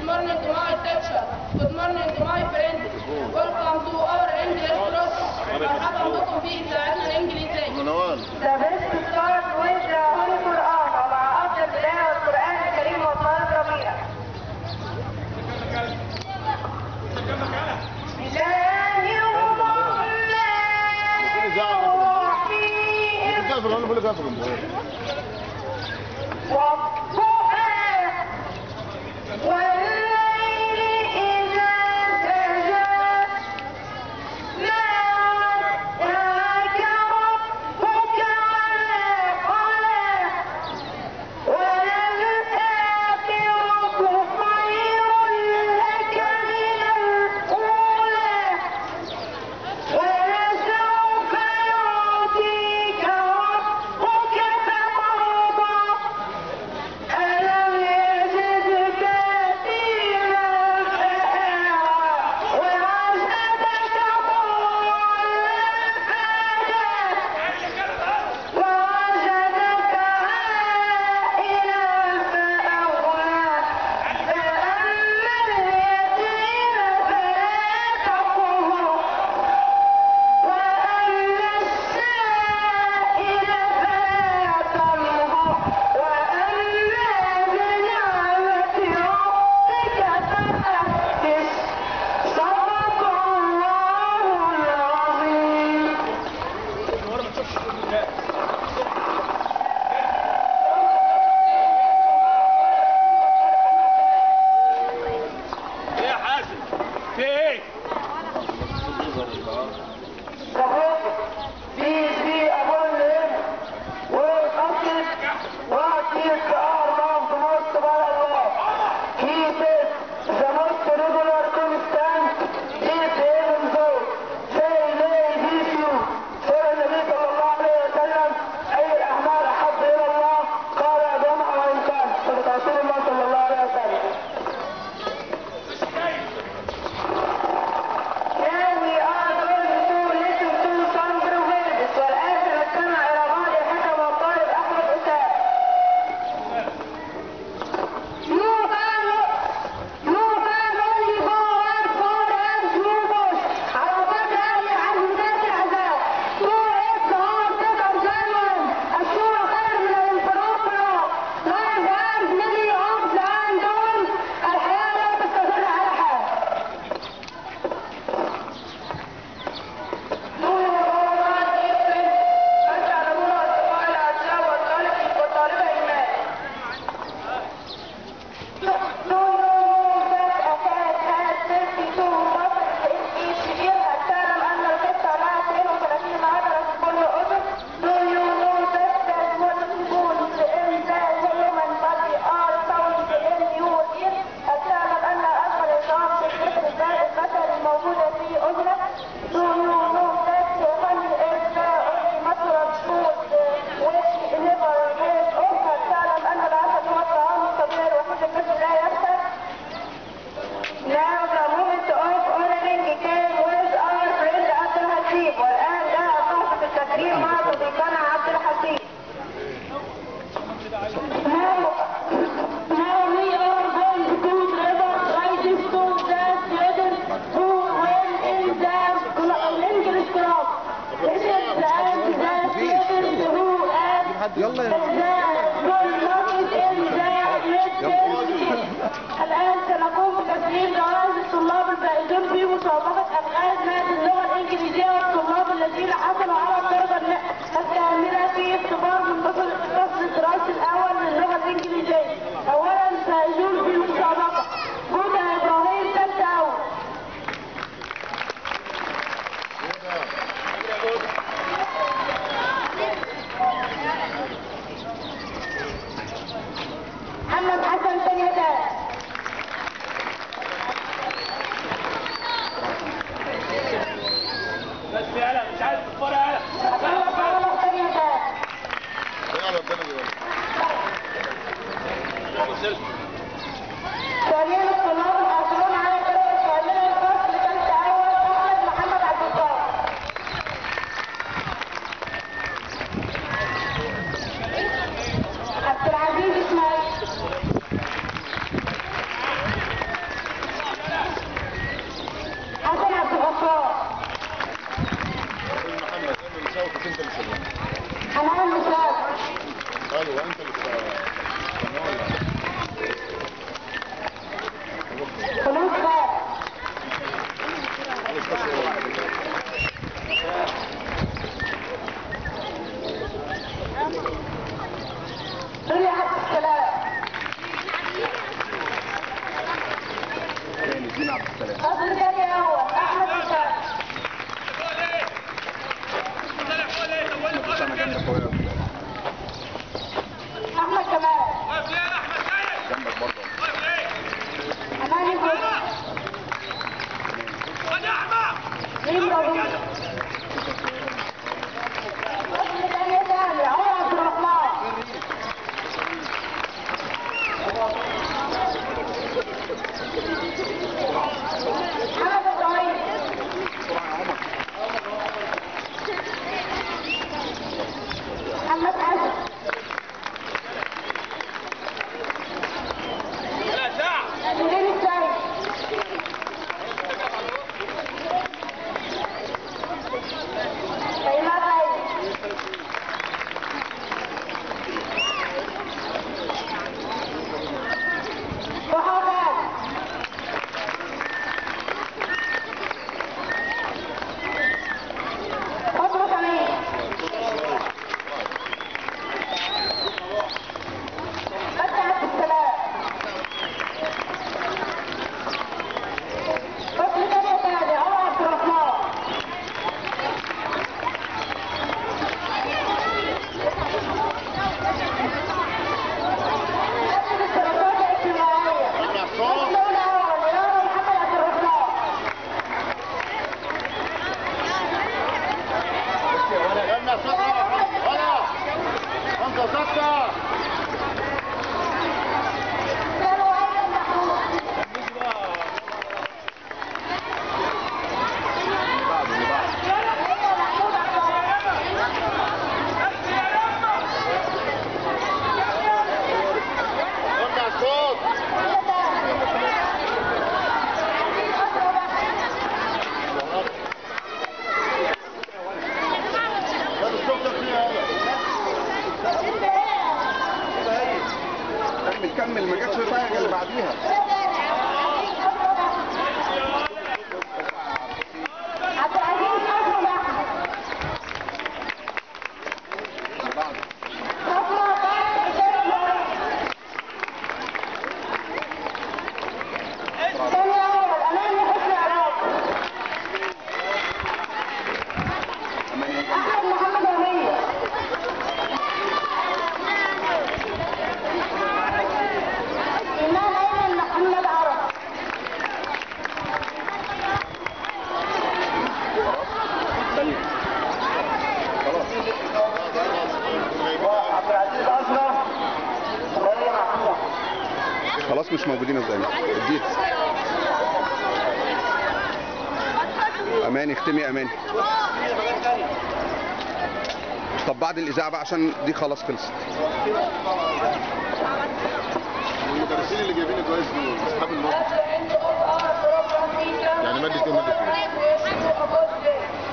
morning, my teacher. Good morning, my friends. Welcome to our English class. مرحبا بكم في إذاعتنا الإنجليزية. The best start with the Holy Quran ومع أفضل بداية القرآن الكريم والطالب ربيع. الآن سنقوم بتسليم جوائز الطلاب الفائزون في مسابقة ألغاز مادة اللغة الإنجليزية والطلاب الذين حصلوا على الدرجة الكاملة في اختبار منفصل الفصل الدراسي الأول للغة الإنجليزية. أولاً الفائزون في المسابقة هدى إبراهيم ثالثة أول. محمد حسن ثانية ثالث. بس يالا مش عايز تتفرج يالا. محمد ثانية ثالث. أماني كوتش مين ضروري فصل تاني تاني عمر عبد الرحمن محمد الطويل محمد حسن سليم السيد شيماء سيد ضحى خالد خضر سمير فتحي عبد السلام فصل تانية تاني عمر عبد الرحمن نفذ الدراسات الاجتماعية فصل أولى أول رياضة محمد عبد الرحمن يلا ستة ولا 5-6 كانوا أيضا محمود أيضا محمود عبد قلنا الصوت يلا الصوت فيها كمل ما جاتش الحاجه اللي بعديها عبد العزيز أشرف أحمد صفوة طارق حسين المغربي ثاني أول أماني حسني عراق أحمد محمد أمية إيمان أيمن محمد عرب عبد العزيز أشرف سوريا محمود خلاص مش موجودين ازاي اديها اماني اختمي اماني طب بعد الاذاعه بقى عشان دي خلاص خلصت المدرسين اللي جايبين الجوائز دول اصحاب الموقف يعني ماده ايه